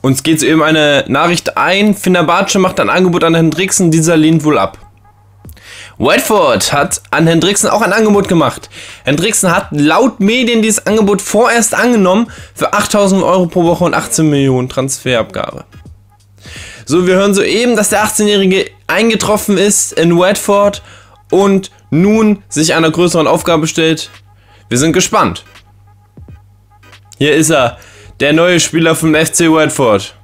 Uns geht soeben eine Nachricht ein. Fenerbahce macht ein Angebot an Hendriksen, dieser lehnt wohl ab. Watford hat an Hendriksen auch ein Angebot gemacht. Hendriksen hat laut Medien dieses Angebot vorerst angenommen für 8.000 Euro pro Woche und 18 Millionen Transferabgabe. So, wir hören soeben, dass der 18-Jährige eingetroffen ist in Watford und nun sich einer größeren Aufgabe stellt. Wir sind gespannt. Hier ist er, der neue Spieler vom FC Watford.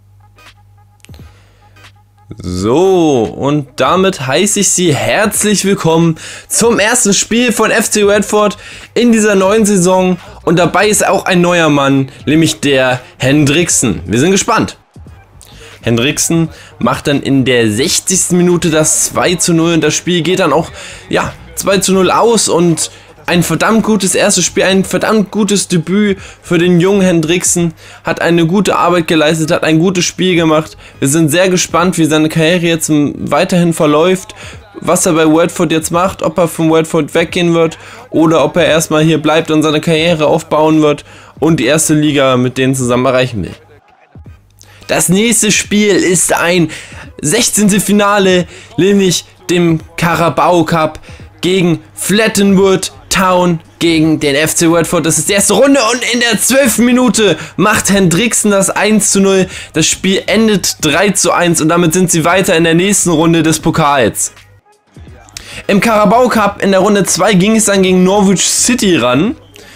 So, und damit heiße ich Sie herzlich willkommen zum ersten Spiel von FC Watford in dieser neuen Saison. Und dabei ist auch ein neuer Mann, nämlich der Hendriksen. Wir sind gespannt. Hendriksen macht dann in der 60. Minute das 2:0 und das Spiel geht dann auch 2:0 aus und ein verdammt gutes erstes Spiel, ein verdammt gutes Debüt für den jungen Hendriksen, hat eine gute Arbeit geleistet, hat ein gutes Spiel gemacht. Wir sind sehr gespannt, wie seine Karriere jetzt weiterhin verläuft, was er bei Watford jetzt macht, ob er von Watford weggehen wird oder ob er erstmal hier bleibt und seine Karriere aufbauen wird und die erste Liga mit denen zusammen erreichen will. Das nächste Spiel ist ein 16. Finale, nämlich dem Carabao Cup gegen Flattenwood Town gegen den FC Watford. Das ist die erste Runde und in der 12. Minute macht Hendriksen das 1:0. Das Spiel endet 3:1 und damit sind sie weiter in der nächsten Runde des Pokals. Im Carabao Cup in der Runde 2 ging es dann gegen Norwich City ran.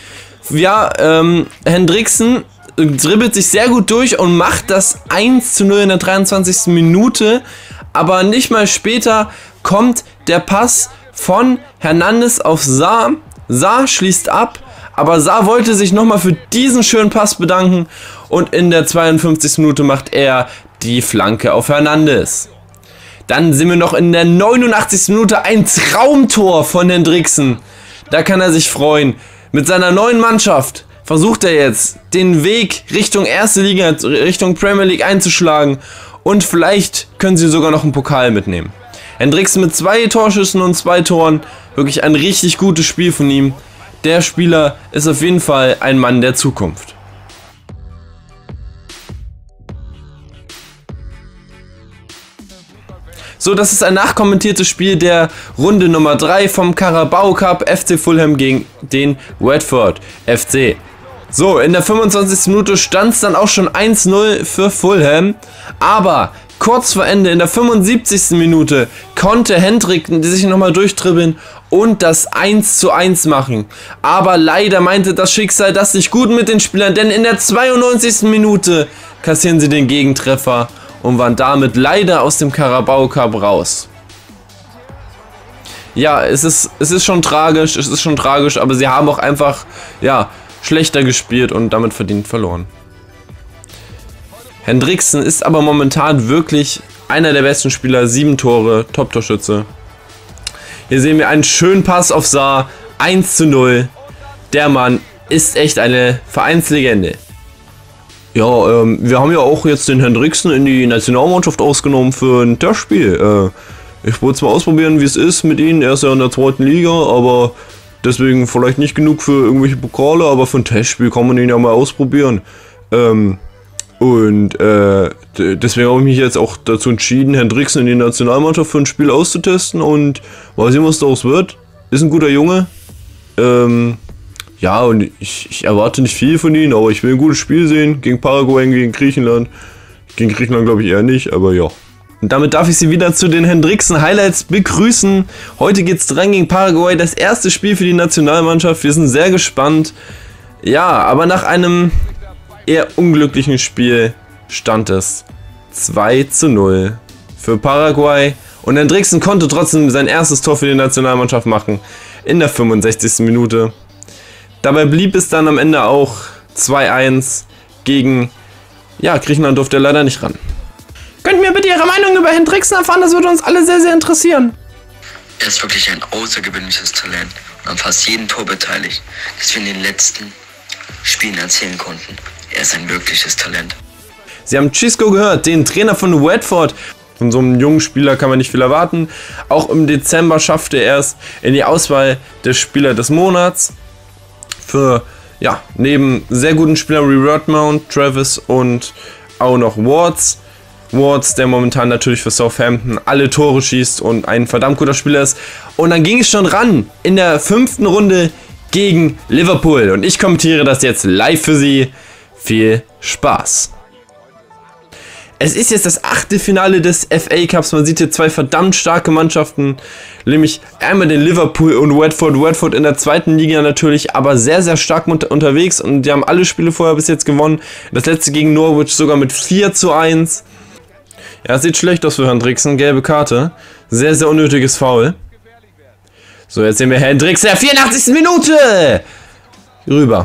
Hendriksen dribbelt sich sehr gut durch und macht das 1:0 in der 23. Minute. Aber nicht mal später kommt der Pass von Hernandez auf Sarr. Sarr schließt ab, aber Sarr wollte sich nochmal für diesen schönen Pass bedanken und in der 52. Minute macht er die Flanke auf Hernandez. Dann sind wir noch in der 89. Minute, ein Traumtor von Hendriksen. Da kann er sich freuen. Mit seiner neuen Mannschaft versucht er jetzt den Weg Richtung erste Liga, Richtung Premier League einzuschlagen und vielleicht können sie sogar noch einen Pokal mitnehmen. Hendriksen mit 2 Torschüssen und 2 Toren. Wirklich ein richtig gutes Spiel von ihm. Der Spieler ist auf jeden Fall ein Mann der Zukunft. So, das ist ein nachkommentiertes Spiel der Runde Nummer 3 vom Carabao Cup, FC Fulham gegen den Watford FC. So, in der 25. Minute stand es dann auch schon 1:0 für Fulham, aber kurz vor Ende, in der 75. Minute, konnte Hendriksen sich nochmal durchtribbeln und das 1:1 machen. Aber leider meinte das Schicksal das nicht gut mit den Spielern, denn in der 92. Minute kassieren sie den Gegentreffer und waren damit leider aus dem Carabao Cup raus. Ja, es ist schon tragisch, aber sie haben auch einfach, schlechter gespielt und damit verdient verloren. Hendriksen ist aber momentan wirklich einer der besten Spieler, 7 Tore, Top-Torschütze. Hier sehen wir einen schönen Pass auf Sarr, 1:0. Der Mann ist echt eine Vereinslegende. Ja, wir haben ja auch jetzt den Hendriksen in die Nationalmannschaft ausgenommen für ein Testspiel. Ich wollte es mal ausprobieren, wie es ist mit ihm. Er ist ja in der 2. Liga, aber deswegen vielleicht nicht genug für irgendwelche Pokale, aber für ein Testspiel kann man ihn ja mal ausprobieren. Deswegen habe ich mich jetzt auch dazu entschieden, Hendriksen in die Nationalmannschaft für ein Spiel auszutesten und mal sehen, was daraus wird. Ist ein guter Junge. Und ich erwarte nicht viel von ihm, aber ich will ein gutes Spiel sehen. Gegen Paraguay, gegen Griechenland. Gegen Griechenland glaube ich eher nicht, aber ja. Und damit darf ich Sie wieder zu den Hendriksen-Highlights begrüßen. Heute geht es dran gegen Paraguay, das erste Spiel für die Nationalmannschaft. Wir sind sehr gespannt. Ja, aber nach einem eher unglücklichen Spiel stand es 2:0 für Paraguay. Und Hendriksen konnte trotzdem sein erstes Tor für die Nationalmannschaft machen in der 65. Minute. Dabei blieb es dann am Ende auch 2:1 gegen, Griechenland durfte er leider nicht ran. Könnten wir bitte Ihre Meinung über Hendriksen erfahren? Das würde uns alle sehr, sehr interessieren. Er ist wirklich ein außergewöhnliches Talent und an fast jedem Tor beteiligt, das wir in den letzten Spielen erzählen konnten. Er ist ein wirkliches Talent. Sie haben Xisco gehört, den Trainer von Watford. Von so einem jungen Spieler kann man nicht viel erwarten. Auch im Dezember schaffte er es in die Auswahl des Spieler des Monats. Für, neben sehr guten Spielern wie Rodmount, Travis und auch noch Wards, der momentan natürlich für Southampton alle Tore schießt und ein verdammt guter Spieler ist. Und dann ging es schon ran in der 5. Runde gegen Liverpool. Und ich kommentiere das jetzt live für Sie. Viel Spaß! Es ist jetzt das 8. Finale des FA Cups. Man sieht hier zwei verdammt starke Mannschaften. Nämlich einmal den Liverpool und Watford. Watford in der 2. Liga natürlich, aber sehr, sehr stark unterwegs. Und die haben alle Spiele vorher bis jetzt gewonnen. Das letzte gegen Norwich sogar mit 4:1. Ja, sieht schlecht aus für Hendriksen. Gelbe Karte. Sehr, sehr unnötiges Foul. So, jetzt sehen wir Hendriksen. 84. Minute! Rüber.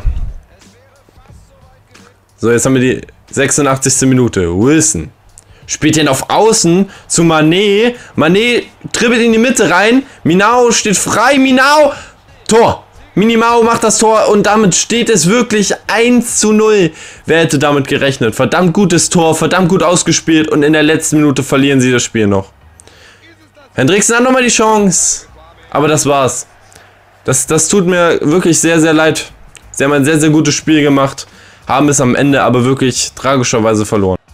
So, jetzt haben wir die 86. Minute. Wilson spielt ihn auf Außen zu Mané. Mané dribbelt in die Mitte rein. Minao steht frei. Minao. Tor. Minimao macht das Tor und damit steht es wirklich 1:0. Wer hätte damit gerechnet? Verdammt gutes Tor, verdammt gut ausgespielt und in der letzten Minute verlieren sie das Spiel noch. Hendriksen hat nochmal die Chance. Aber das war's. Das tut mir wirklich sehr, sehr leid. Sie haben ein sehr, sehr gutes Spiel gemacht. Haben es am Ende aber wirklich tragischerweise verloren.